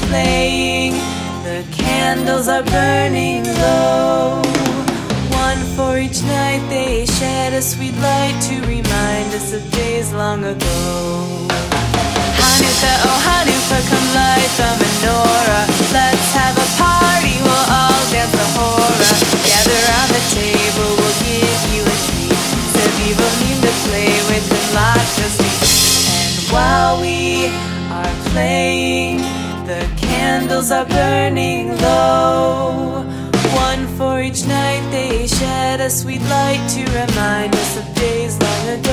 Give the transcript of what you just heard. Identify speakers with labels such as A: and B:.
A: playing, the candles are burning low. One for each night, they shed a sweet light to remind us of days long ago. Hanukkah, oh Hanukkah, come light the menorah. Let's have a party, we'll all dance the hora. Gather round the table, we'll give you a treat. Sevivim to play with and lots of sweets. And while we are playing, the candles are burning low. One for each night, they shed a sweet light to remind us of days long ago.